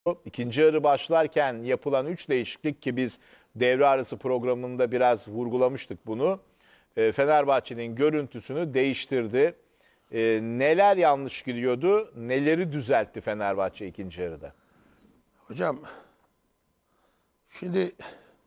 İkinci yarı başlarken yapılan 3 değişiklik ki biz devre arası programında biraz vurgulamıştık bunu. Fenerbahçe'nin görüntüsünü değiştirdi. Neler yanlış gidiyordu, neleri düzeltti Fenerbahçe ikinci yarıda? Hocam şimdi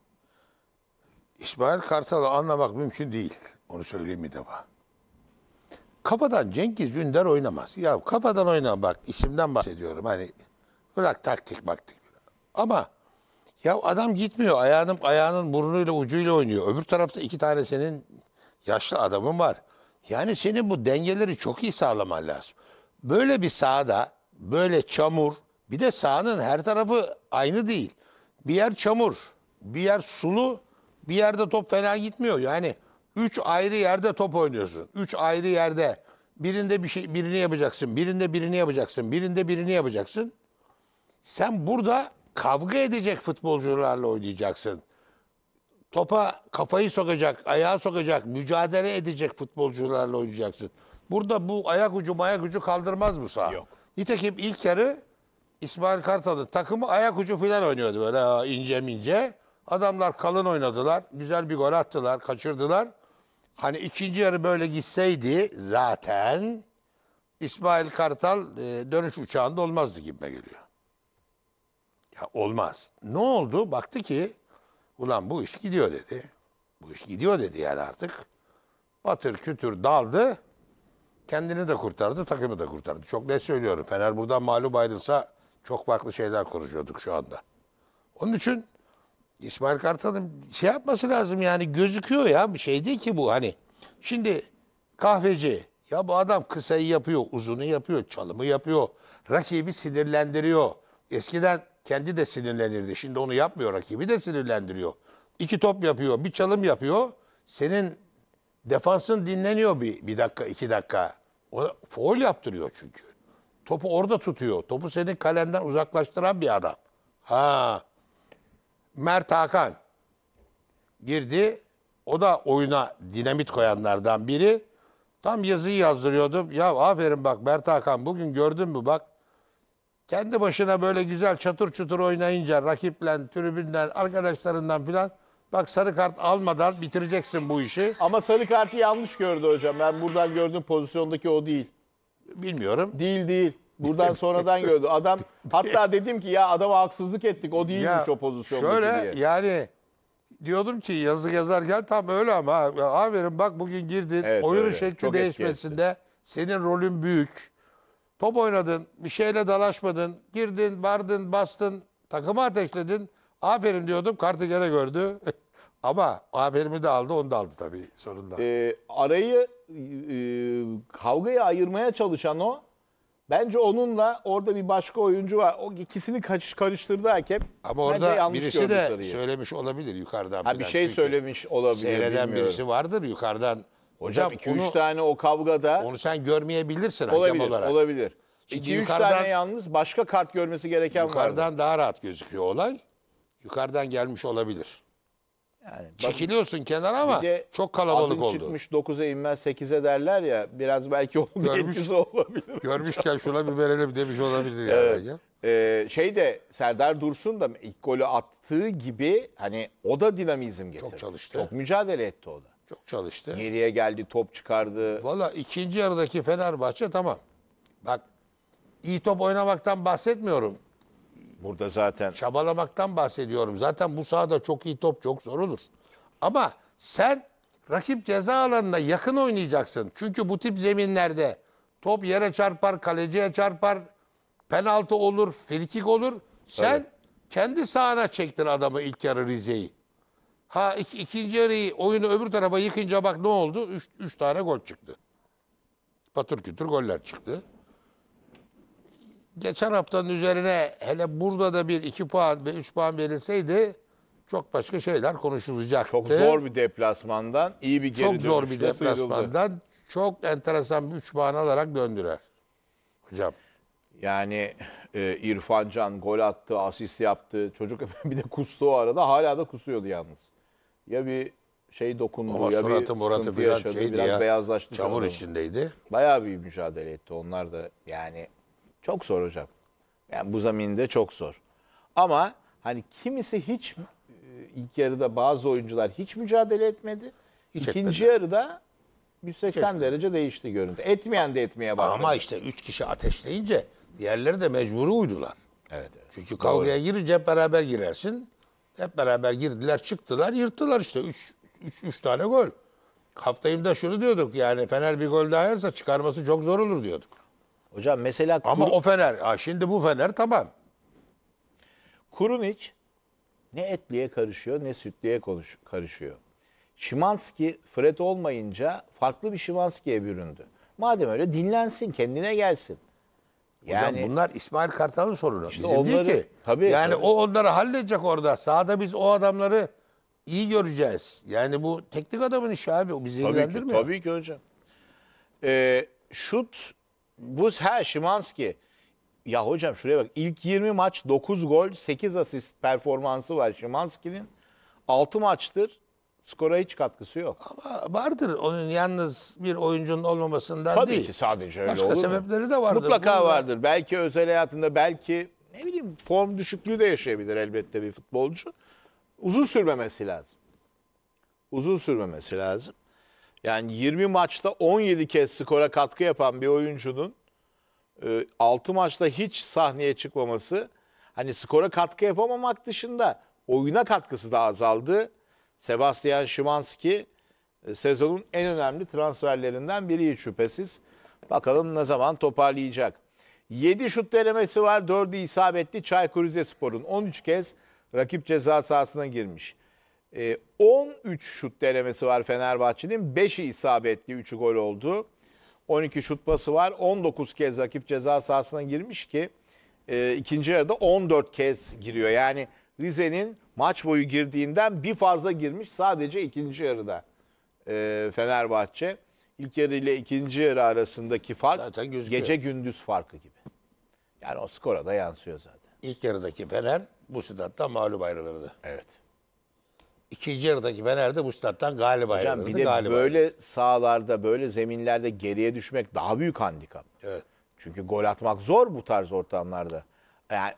İsmail Kartal'ı anlamak mümkün değil. Onu söyleyeyim bir defa. Kafadan Cengiz Ünder oynamaz. Ya kafadan oyna bak, isimden bahsediyorum. Hani bırak taktik maktik. Ama ya adam gitmiyor. Ayağının burnuyla ucuyla oynuyor. Öbür tarafta 2 tane senin yaşlı adamın var. Yani senin bu dengeleri çok iyi sağlaman lazım. Böyle bir sahada böyle çamur, bir de sahanın her tarafı aynı değil. Bir yer çamur, bir yer sulu, bir yerde top fena gitmiyor. Yani 3 ayrı yerde top oynuyorsun. 3 ayrı yerde birinde birini yapacaksın, birinde birini yapacaksın, birinde birini yapacaksın. Sen burada kavga edecek futbolcularla oynayacaksın. Topa kafayı sokacak, ayağı sokacak, mücadele edecek futbolcularla oynayacaksın. Burada bu ayak ucu kaldırmaz bu saha. Yok. Nitekim ilk yarı İsmail Kartal'ın takımı ayak ucu falan oynuyordu böyle ince. Adamlar kalın oynadılar. Güzel bir gol attılar, kaçırdılar. Hani ikinci yarı böyle gitseydi zaten İsmail Kartal dönüş uçağında olmazdı gibime geliyor. Ya olmaz. Ne oldu? Baktı ki ulan bu iş gidiyor dedi. Bu iş gidiyor dedi yani artık. Batır kütür daldı. Kendini de kurtardı, takımı da kurtardı. Çok net söylüyorum. Fener buradan mağlup ayrılsa çok farklı şeyler konuşuyorduk şu anda. Onun için İsmail Kartal'ın şey yapması lazım yani, gözüküyor ya, bir şey değil ki bu hani. Şimdi kahveci ya, bu adam kısayı yapıyor, uzunu yapıyor, çalımı yapıyor. Rakibi sinirlendiriyor. Eskiden kendi de sinirlenirdi. Şimdi onu yapmıyor, rakibi de sinirlendiriyor. 2 top yapıyor, bir çalım yapıyor. Senin defansın dinleniyor bir dakika, 2 dakika. O faul yaptırıyor çünkü. Topu orada tutuyor. Topu senin kalenden uzaklaştıran bir adam. Mert Hakan girdi. O da oyuna dinamit koyanlardan biri. Tam yazıyı yazdırıyordum. Ya aferin bak Mert Hakan, bugün gördün mü bak. Kendi başına böyle güzel çatır çutur oynayınca rakiple, tribünden, arkadaşlarından filan, bak sarı kart almadan bitireceksin bu işi. Ama sarı kartı yanlış gördü hocam. Ben buradan gördüğüm pozisyondaki o değil. Bilmiyorum. Değil. Buradan sonradan gördü. Adam, hatta dedim ki ya adama haksızlık ettik. O değilmiş Ya o pozisyondaki şöyle diye. yani diyordum ki yazı yazarken tam öyle ama aferin bak bugün girdin. Evet, Oyunun öyle. şekli Çok değişmesinde senin rolün büyük. Top oynadın, bir şeyle dalaşmadın, girdin, vardın, bastın, takımı ateşledin. Aferin diyordum, kartı gene gördü. Ama aferimi de aldı, onu da aldı tabii sonunda. Arayı kavgayı ayırmaya çalışan o. Bence onunla orada bir başka oyuncu var. O ikisini karıştırdı hakem. Ama Bence orada yanlış birisi gördü de sarıyı. söylemiş olabilir yukarıdan. Ha, falan. bir şey Çünkü söylemiş olabilir. seyreden bilmiyorum. birisi vardır yukarıdan. Hocam 2-3 tane o kavgada Onu sen görmeyebilirsin hakem olabilir. olarak. Olabilir. Şimdi 2-3 yukarıdan- tane yalnız başka kart görmesi gereken vardı. Yukarıdan daha rahat gözüküyor olay. Yukarıdan gelmiş olabilir. Yani Çekiliyorsun kenara ama bir de çok kalabalık adın oldu. çıkmış 9'a inmez 8'e derler ya. Biraz belki onun da Görmüş. etkisi olabilir. Görmüşken şuna bir verelim demiş olabilir yani. Evet. Serdar Dursun da ilk golü attığı gibi hani o da dinamizm getirdi. Çok çalıştı. Çok mücadele etti o da. Çok çalıştı. Geriye geldi, top çıkardı. Valla ikinci yarıdaki Fenerbahçe tamam. Bak, iyi top oynamaktan bahsetmiyorum. Burada zaten Çabalamaktan bahsediyorum. Zaten bu sahada çok iyi top çok zor olur. Ama sen rakip ceza alanına yakın oynayacaksın. Çünkü bu tip zeminlerde top yere çarpar, kaleciye çarpar, penaltı olur, frikik olur. Sen kendi sahana çektin adamı ilk yarı Rize'yi. İkinci yarıyı oyunu öbür tarafa yıkınca bak ne oldu? 3 tane gol çıktı. Patır kütür goller çıktı. Geçen haftanın üzerine hele burada da 2 puan ve 3 puan verilseydi çok başka şeyler konuşulacaktı. çok zor bir deplasmandan iyi bir geri Çok zor bir dönüşle sıyrıldı. deplasmandan çok enteresan bir 3 puan alarak döndüler. Hocam. Yani İrfan Can gol attı, asist yaptı. Çocuk bir de kustu o arada. Hala da kusuyordu yalnız. Ya bir şey dokundu Ama ya bir suratı sıkıntı biraz yaşadı. şeydi Biraz ya, beyazlaştı. çamur sonra. içindeydi. Bayağı bir mücadele etti onlar da. Yani çok zor hocam. Yani bu zaminde çok zor. Ama hani kimisi hiç ilk yarıda bazı oyuncular hiç mücadele etmedi. Hiç İkinci etmedi. yarıda 180 derece değişti görüntü. Etmeyen de etmeye başladı. Ama işte 3 kişi ateşleyince diğerleri de mecburi uydular. Evet. Çünkü kavgaya girince hep beraber girersin. Hep beraber girdiler, çıktılar, yırttılar işte. 3 tane gol. Haftayım da şunu diyorduk yani Fener bir gol daha yerse çıkarması çok zor olur diyorduk. Hocam mesela Ama o Fener, şimdi bu Fener tamam. Kurunic ne etliye karışıyor ne sütlüye karışıyor. Şimanski Fred olmayınca farklı bir Şimanski'ye büründü. Madem öyle dinlensin, kendine gelsin. Yani Hocam bunlar İsmail Kartal'ın sorunu. İşte Bizim değil onları- ki. tabii, yani tabii. o onları halledecek orada. Sahada biz o adamları iyi göreceğiz. Yani bu teknik adamın işi abi. O bizi tabii ki, ilgilendirmiyor. tabii ki hocam. Şut bu Şimanski. Ya hocam şuraya bak. İlk 20 maç 9 gol, 8 asist performansı var Şimanski'nin. 6 maçtır skora hiç katkısı yok. Ama vardır onun yalnız bir oyuncunun olmamasından Tabii değil. ki sadece öyle Başka olur mu? sebepleri de vardır. Mutlaka Bunlar- vardır. Belki özel hayatında belki ne bileyim form düşüklüğü de yaşayabilir elbette bir futbolcu. Uzun sürmemesi lazım. Uzun sürmemesi lazım. Yani 20 maçta 17 kez skora katkı yapan bir oyuncunun 6 maçta hiç sahneye çıkmaması, hani skora katkı yapamamak dışında oyuna katkısı da azaldı. Sebastian Szymanski sezonun en önemli transferlerinden biri hiç şüphesiz. Bakalım ne zaman toparlayacak. 7 şut denemesi var. 4'ü isabetli Çaykur Rizespor'un. 13 kez rakip ceza sahasına girmiş. 13 şut denemesi var Fenerbahçe'nin. 5'i isabetli, 3'ü gol oldu. 12 şut pası var. 19 kez rakip ceza sahasına girmiş ki ikinci yarıda 14 kez giriyor. Yani Rize'nin maç boyu girdiğinden bir fazla girmiş sadece ikinci yarıda Fenerbahçe. İlk yarı ile ikinci yarı arasındaki fark Zaten gözüküyor. gece gündüz farkı gibi. Yani o skora da yansıyor zaten. İlk yarıdaki Fener bu statta mağlup ayrılırdı. Evet. İkinci yarıdaki Fener de bu stat'tan galip Hocam ayrılırdı. bir de galip böyle sahalarda, böyle zeminlerde geriye düşmek daha büyük handikap. Evet. Çünkü gol atmak zor bu tarz ortamlarda. Yani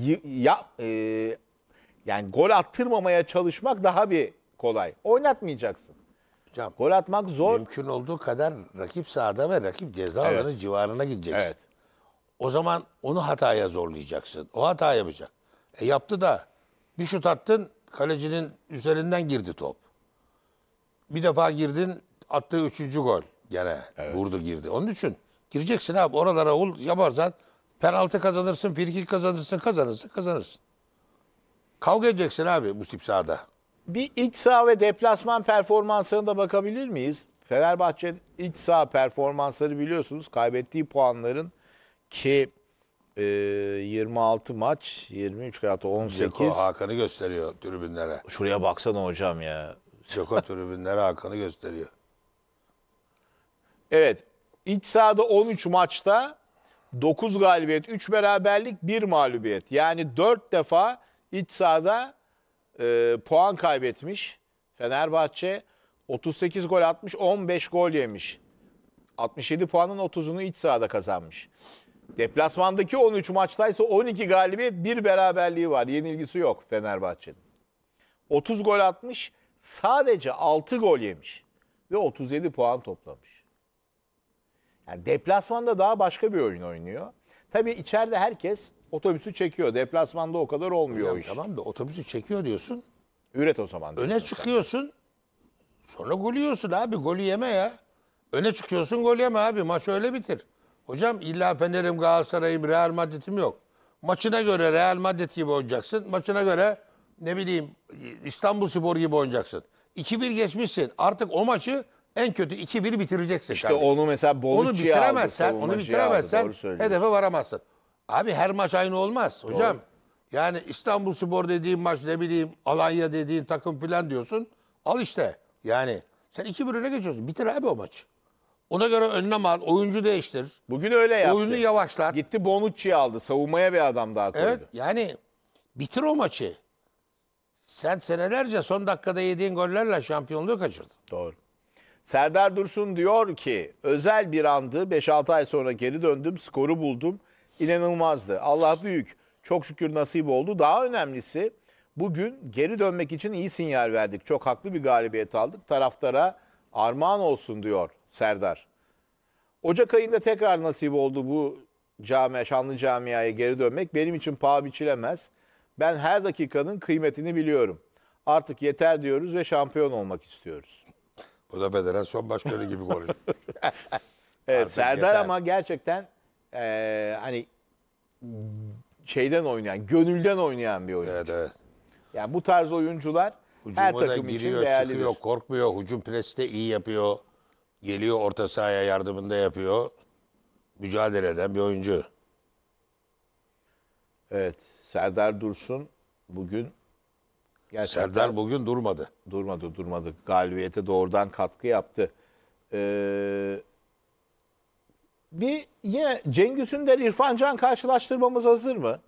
yani gol attırmamaya çalışmak daha bir kolay. Oynatmayacaksın. Hocam, Gol atmak zor. mümkün olduğu kadar rakip sahada ve rakip ceza alanı civarına gideceksin. Evet. O zaman onu hataya zorlayacaksın. O hata yapacak. Yaptı da bir şut attın, kalecinin üzerinden girdi top. Bir defa girdin, attığı 3. gol. Gene vurdu girdi. Onun için gireceksin abi. Oralara yaparsan penaltı kazanırsın, frikik kazanırsın. Kavga edeceksin abi bu tip sahada. Bir iç saha ve deplasman performanslarına da bakabilir miyiz? Fenerbahçe'nin iç saha performansları biliyorsunuz kaybettiği puanların ki 26 maç, 23 kere 18. Ceko Hakan'ı gösteriyor tribünlere. Şuraya baksana hocam ya. Ceko tribünlere Hakan'ı gösteriyor. Evet. İç sahada 13 maçta 9 galibiyet, 3 beraberlik, 1 mağlubiyet. Yani 4 defa iç sahada puan kaybetmiş. Fenerbahçe 38 gol atmış, 15 gol yemiş. 67 puanın 30'unu iç sahada kazanmış. Deplasmandaki 13 maçtaysa 12 galibiyet, 1 beraberliği var. Yenilgisi yok Fenerbahçe'nin. 30 gol atmış, sadece 6 gol yemiş ve 37 puan toplamış. Yani deplasmanda daha başka bir oyun oynuyor. Tabii içeride herkes otobüsü çekiyor. Deplasmanda o kadar olmuyor o iş. Tamam da otobüsü çekiyor diyorsun. Üret o zaman. Öne diyorsun sen. çıkıyorsun. Sonra golü yiyorsun abi. Golü yeme ya. Öne çıkıyorsun, gol yeme abi. Maç öyle bitir. Hocam illa Fener'im, Galatasaray'ım, Real Madrid'im yok. Maçına göre Real Madrid gibi oynayacaksın. Maçına göre ne bileyim İstanbulspor gibi oynayacaksın. 2-1 geçmişsin. Artık o maçı en kötü 2-1 bitireceksin. İşte kardeşim. onu mesela Onu Bonucci'ye aldı. bitiremezsen, savunmacıya aldı. Doğru söylüyorsun. hedefe varamazsın. Abi her maç aynı olmaz hocam. Yani İstanbulspor dediğin maç, ne bileyim Alanya dediğin takım filan diyorsun. Al işte. Yani sen 2-1 öne geçiyorsun. Bitir abi o maçı. Ona göre önlem al, oyuncu değiştir. Bugün öyle yaptı. Oyunu yavaşlat. Gitti Bonucci'yi aldı. Savunmaya bir adam daha koydu. Evet, yani bitir o maçı. Sen senelerce son dakikada yediğin gollerle şampiyonluğu kaçırdın. Doğru. Serdar Dursun diyor ki özel bir andı. 5-6 ay sonra geri döndüm. Skoru buldum. İnanılmazdı. Allah büyük. Çok şükür nasip oldu. Daha önemlisi bugün geri dönmek için iyi sinyal verdik. Çok haklı bir galibiyet aldık. Taraftara armağan olsun diyor Serdar. Ocak ayında tekrar nasip oldu bu şanlı camiaya geri dönmek. Benim için paha biçilemez. Ben her dakikanın kıymetini biliyorum. Artık yeter diyoruz ve şampiyon olmak istiyoruz. Bu da federasyon başkanı gibi konuşuyor. Evet Artık Serdar yeter. ama gerçekten hani şeyden oynayan, gönülden oynayan bir oyuncu. Evet. Yani bu tarz oyuncular her Hücuma da takım için giriyor, değerlidir. çıkıyor, korkmuyor. Hücum presi de iyi yapıyor. Geliyor orta sahaya yardımında yapıyor. Mücadele eden bir oyuncu. Evet, Serdar Dursun bugün gerçekten Serdar bugün durmadı. durmadı. Galibiyete doğrudan katkı yaptı. Bir yine Cengiz Ünder, İrfan Can karşılaştırmamız hazır mı?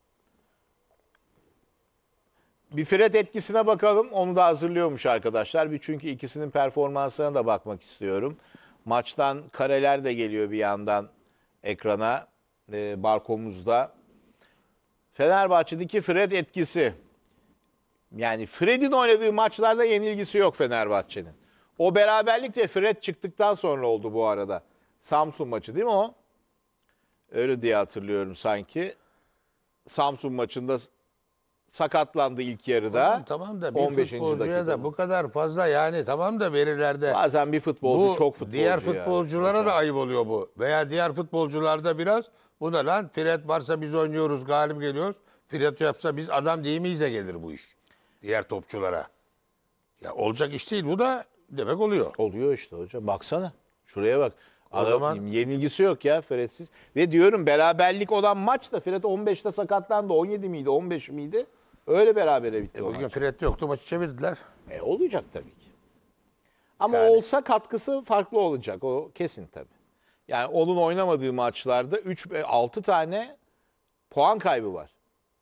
Bir Fred etkisine bakalım. Onu da hazırlıyormuş arkadaşlar. Çünkü ikisinin performansına da bakmak istiyorum. Maçtan kareler de geliyor bir yandan ekrana, barkomuzda. Fenerbahçe'deki Fred etkisi. Yani Fred'in oynadığı maçlarda yenilgisi yok Fenerbahçe'nin. O beraberlik de Fred çıktıktan sonra oldu bu arada. Samsun maçı değil mi o? Öyle diye hatırlıyorum sanki. Samsun maçında sakatlandı ilk yarıda. Tamam da bir 15. futbolcuya dakikada. da bu kadar fazla yani tamam da verilerde. Bazen bir futbolcu Bu çok futbolcu diğer ya. futbolculara da ayıp oluyor bu. Veya diğer futbolcularda biraz bu da lan Fred varsa biz oynuyoruz galip geliyoruz. Fred yapsa biz adam değil miyiz'e gelir bu iş. Diğer topçulara. Ya olacak iş değil bu da demek oluyor. Oluyor işte hocam. Baksana. Şuraya bak. O zaman- yenilgisi yok ya Fred'siz. Ve diyorum beraberlik olan maç da Fred 15'te sakatlandı. 17 miydi 15 miydi? Öyle berabere bitti o Bugün maç. Fred yoktu maçı çevirdiler. Olacak tabii ki. Ama Yani. olsa katkısı farklı olacak. O kesin tabii. Yani onun oynamadığı maçlarda 6 tane puan kaybı var.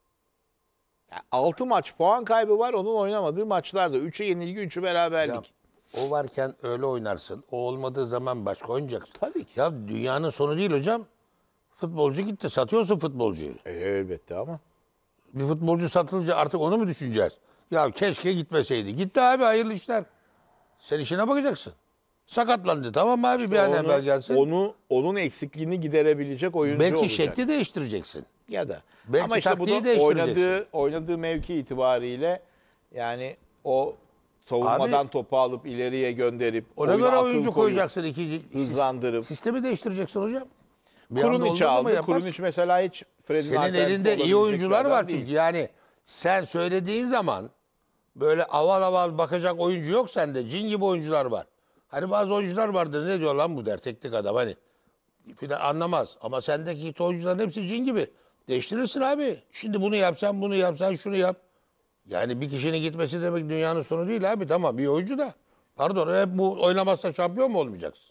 Yani 6 maç puan kaybı var onun oynamadığı maçlarda. 3'ü yenilgi, 3'ü beraberlik. O varken öyle oynarsın. O olmadığı zaman başka oynayacaksın. Tabii ki. Ya dünyanın sonu değil hocam. Futbolcu gitti. Satıyorsun futbolcuyu. Elbette ama. Bir futbolcu satılınca artık onu mu düşüneceğiz? Ya keşke gitmeseydi. Gitti abi hayırlı işler. Sen işine bakacaksın. Sakatlandı. Tamam abi bir an evvel gelsin. Onun eksikliğini giderebilecek oyuncu Belki olacak. şekli değiştireceksin. Ya da. Belki Ama işte taktiği bunu değiştireceksin. oynadığı mevki itibariyle yani o savunmadan Abi, topu alıp ileriye gönderip Ona oyuna göre akıl oyuncu koyup koyacaksın. İkinci, hızlandırıp. Sistemi değiştireceksin hocam. Bir anda Kurunic olmaz ama aldı. yaparsın. Kurunic mesela hiç Fred'in Senin alternatifi elinde iyi olabilecek oyuncular bir var adam değil. çünkü. Yani sen söylediğin zaman böyle aval aval bakacak oyuncu yok sende. Cin gibi oyuncular var. Hani bazı oyuncular vardır ne diyor lan bu der teknik adam hani. Filan anlamaz. Ama sendeki oyuncuların hepsi cin gibi. Değiştirirsin abi. Şimdi bunu yapsan bunu yapsan şunu yap. Yani bir kişinin gitmesi demek dünyanın sonu değil abi. Tamam bir oyuncu da. Pardon hep bu oynamazsa şampiyon mu olmayacaksın?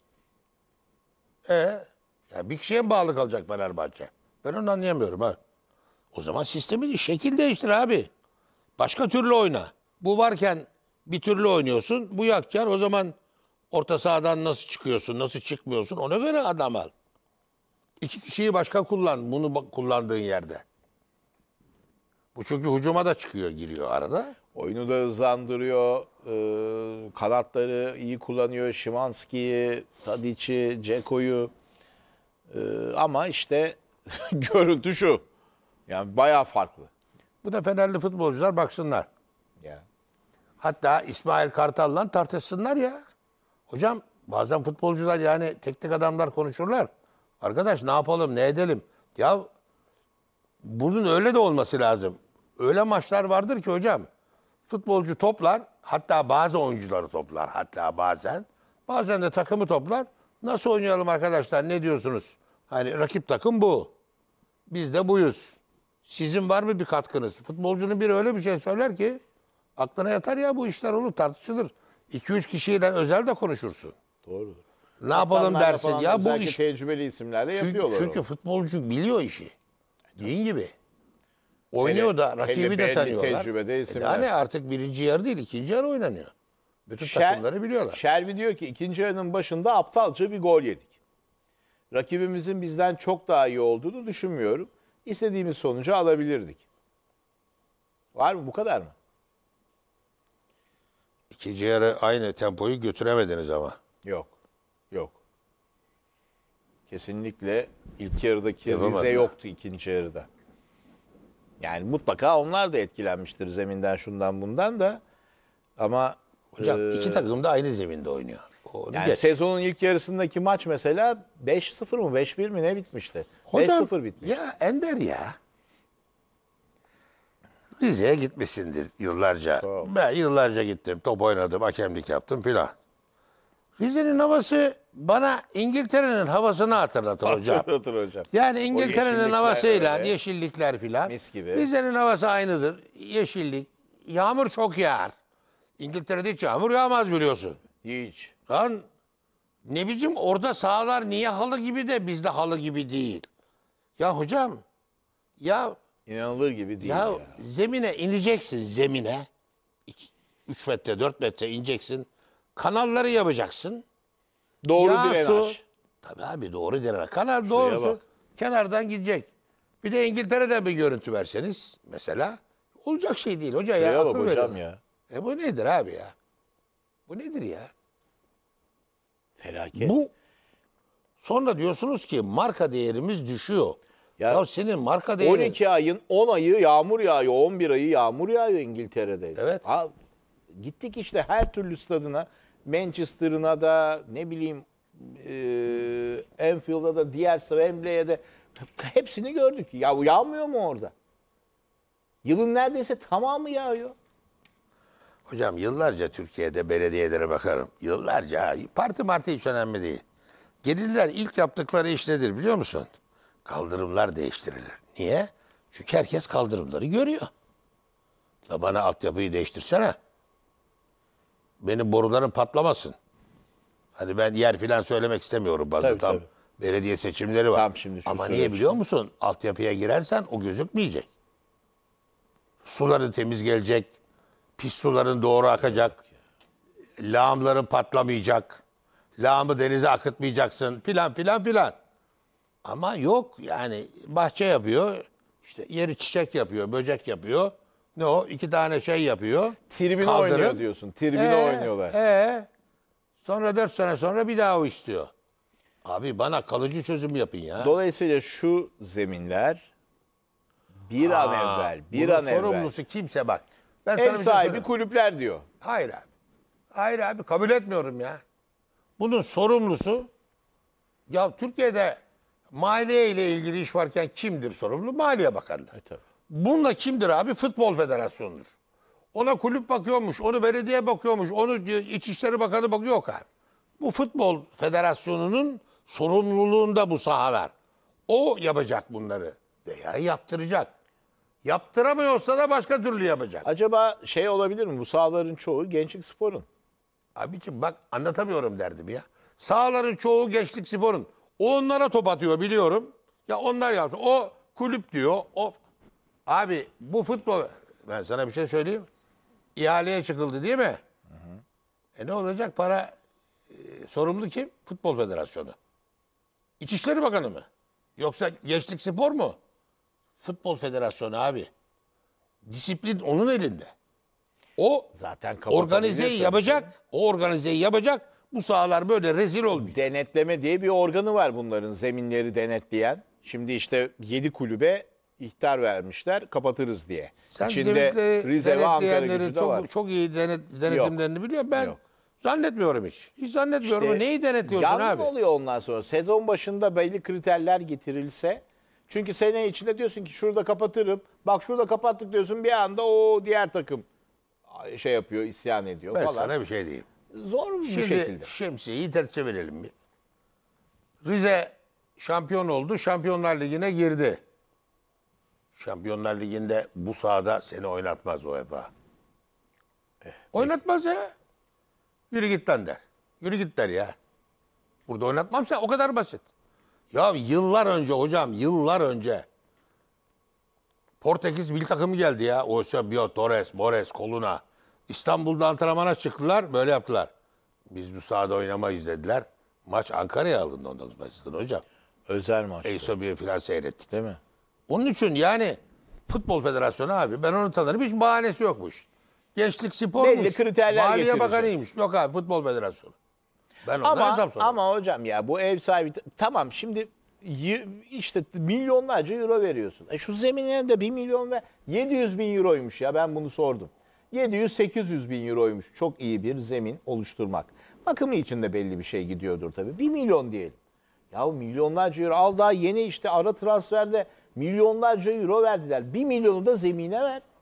Ya bir kişiye mi bağlı kalacak Fenerbahçe? Ben onu anlayamıyorum ha. O zaman sistemi şekil değiştir abi. Başka türlü oyna. Bu varken bir türlü oynuyorsun. Bu yokken o zaman orta sahadan nasıl çıkıyorsun, nasıl çıkmıyorsun ona göre adam al. İki kişiyi başka kullan bunu kullandığın yerde. Bu çünkü hücuma da çıkıyor, giriyor arada. Oyunu da hızlandırıyor. Kanatları iyi kullanıyor. Şimanski'yi, Tadic'i, Ceko'yu. Ama işte görüntü şu. Yani bayağı farklı. Bu da Fenerli futbolcular baksınlar. Ya. Hatta İsmail Kartal'la tartışsınlar ya. Hocam bazen futbolcular yani teknik adamlar konuşurlar. Arkadaş ne yapalım ne edelim? Ya bunun öyle de olması lazım. Öyle maçlar vardır ki hocam. Futbolcu toplar hatta bazı oyuncuları toplar hatta bazen. Bazen de takımı toplar. Nasıl oynayalım arkadaşlar ne diyorsunuz? Hani rakip takım bu. Biz de buyuz. Sizin var mı bir katkınız? Futbolcunun biri öyle bir şey söyler ki aklına yatar ya bu işler olur tartışılır. 2-3 kişiyle özel de konuşursun. Doğrudur. Ne yapalım Kaptanlarla dersin falan ya bu özellikle iş. tecrübeli isimlerle Çünkü, yapıyorlar çünkü onu. futbolcu biliyor işi. Din gibi. Oynuyor Hele- da rakibi hele de belli tanıyorlar. tecrübede isimler. Yani artık birinci yarı değil ikinci yarı oynanıyor. Bütün takımları biliyorlar. Şervi diyor ki ikinci yarının başında aptalca bir gol yedik. Rakibimizin bizden çok daha iyi olduğunu düşünmüyorum. istediğimiz sonucu alabilirdik. Var mı? Bu kadar mı? İkinci yarı aynı tempoyu götüremediniz ama. Yok. Yok. Kesinlikle ilk yarıdaki Yapamadılar. Rize yoktu ikinci yarıda. Yani mutlaka onlar da etkilenmiştir zeminden şundan bundan da. Ama Hocam iki takım da aynı zeminde oynuyor. Onu yani geç. sezonun ilk yarısındaki maç mesela 5-0 mı 5-1 mi ne bitmişti? Hocam 5-0 bitmiş. ya Ender ya. Rize'ye gitmişsindir yıllarca. Çok. Ben yıllarca gittim. Top oynadım, hakemlik yaptım filan. Rize'nin havası bana İngiltere'nin havasını hatırlatır hocam. Hatırlatır hocam. Yani İngiltere'nin yeşillikler havasıyla öyle. yeşillikler filan. Mis gibi. Rize'nin havası aynıdır. Yeşillik. Yağmur çok yağar. İngiltere'de hiç yağmur yağmaz biliyorsun. Hiç. Lan ne biçim orada sahalar niye halı gibi de bizde halı gibi değil. Ya hocam ya İnanılır gibi değil ya. zemine ineceksin zemine. 3 metre 4 metre ineceksin. Kanalları yapacaksın. Doğru Yağ, drenaj. su. Tabii abi doğru drenaj. Kanal doğrusu bak. kenardan gidecek. Bir de İngiltere'den bir görüntü verseniz mesela olacak şey değil hoca ya. Şuraya bak akıl hocam verin. ya. Bu nedir abi ya? Bu nedir ya? Felaket. Bu sonra diyorsunuz ki marka değerimiz düşüyor. Ya Ya senin marka değerin 12 ayın 10 ayı yağmur yağıyor. 11 ayı yağmur yağıyor İngiltere'de. Evet. Ha, gittik işte her türlü stadına. Manchester'ına da ne bileyim Anfield'a da diğer Wembley'e de hepsini gördük. Ya yağmıyor mu orada? Yılın neredeyse tamamı yağıyor. hocam yıllarca Türkiye'de belediyelere bakarım. Yıllarca parti hiç önemli değil. Gelirler ilk yaptıkları iş nedir biliyor musun? Kaldırımlar değiştirilir. Niye? Çünkü herkes kaldırımları görüyor. La bana altyapıyı değiştirsene. Benim borularım patlamasın. Hani ben yer filan söylemek istemiyorum. Bazı Tabii, tam tabii. belediye seçimleri var. Tam şimdi şu Ama niye söylemiştim. biliyor musun? Altyapıya girersen o gözükmeyecek. Suların temiz gelecek. Pis suların doğru akacak. Lağımların patlamayacak. Lağımı denize akıtmayacaksın filan filan filan. Ama yok yani bahçe yapıyor. İşte yeri çiçek yapıyor, böcek yapıyor. Ne o? 2 tane şey yapıyor. Tribüne Kaldırım. oynuyor diyorsun. Tribüne oynuyorlar. Sonra 4 sene sonra bir daha o istiyor. Abi bana kalıcı çözüm yapın ya. Dolayısıyla şu zeminler bir an evvel, bir Bunun an evvel sorumlusu kimse bak. Ben sana ev bir şey sahibi söyleyeyim. kulüpler diyor. Hayır abi. Hayır abi kabul etmiyorum ya. Bunun sorumlusu ya Türkiye'de maliye ile ilgili iş varken kimdir sorumlu? Maliye Bakanlığı. Tabii. Bununla kimdir abi? Futbol Federasyonu'dur. Ona kulüp bakıyormuş, onu belediye bakıyormuş, onu İçişleri Bakanı bakıyor. Yok abi. Bu Futbol Federasyonu'nun sorumluluğunda bu sahalar. O yapacak bunları veya yaptıracak. Yaptıramıyorsa da başka türlü yapacak. Acaba şey olabilir mi? Bu sahaların çoğu Gençlik Spor'un. Abiciğim bak anlatamıyorum derdim ya. Sahaların çoğu Gençlik Spor'un. O onlara top atıyor biliyorum. Ya onlar yaptı. O kulüp diyor. O abi bu futbol ben sana bir şey söyleyeyim. İhaleye çıkıldı değil mi? Ne olacak para sorumlu kim? Futbol Federasyonu. İçişleri Bakanı mı? Yoksa Gençlik Spor mu? Futbol Federasyonu abi. Disiplin onun elinde. O Zaten kapatabilir organizeyi tabii. yapacak. O organizeyi yapacak. Bu sahalar böyle rezil olmuş. Denetleme diye bir organı var bunların zeminleri denetleyen. Şimdi işte 7 kulübe ihtar vermişler kapatırız diye. Sen İçinde zeminleri Rize ve Ankara denetleyenlerin gücü de var. çok iyi denetimlerini biliyorum. Ben Yok. zannetmiyorum hiç. Hiç zannetmiyorum. İşte Neyi denetliyorsun yanlış abi? oluyor ondan sonra. Sezon başında belli kriterler getirilse. Çünkü sene içinde diyorsun ki şurada kapatırım. Bak şurada kapattık diyorsun bir anda o diğer takım şey yapıyor, isyan ediyor Ben falan. sana bir şey diyeyim. Zor bir Şimdi şekilde. şemsiyeyi ters çevirelim bir. Rize şampiyon oldu. Şampiyonlar Ligi'ne girdi. Şampiyonlar Ligi'nde bu sahada seni oynatmaz UEFA. Oynatmaz ya. Yürü git lan der. Yürü git der ya. Burada oynatmamsa o kadar basit. Ya yıllar önce hocam yıllar önce Portekiz milli takımı geldi ya. Eusebio, Torres, Mores, Coluna. İstanbul'da antrenmana çıktılar böyle yaptılar. Biz bu sahada oynamayız dediler. Maç Ankara'ya alındı ondan başladın hocam. Özel maç. Eusebio falan seyrettik. Değil mi? Onun için yani Futbol Federasyonu abi ben onu tanırım. Hiç bahanesi yokmuş. Gençlik spormuş. Belli kriterler Maliye getirecek. Bakanıymış. Yok abi Futbol Federasyonu. Ben ondan hesap sorarım. Ama hocam ya bu ev sahibi tamam şimdi işte milyonlarca euro veriyorsun. Şu zemine de 1 milyon ve 700 bin euroymuş ya ben bunu sordum. 700-800 bin euroymuş çok iyi bir zemin oluşturmak. Bakımı için de belli bir şey gidiyordur tabii. 1 milyon diyelim. Ya milyonlarca euro al daha yeni işte ara transferde milyonlarca euro verdiler. 1 milyonu da zemine ver.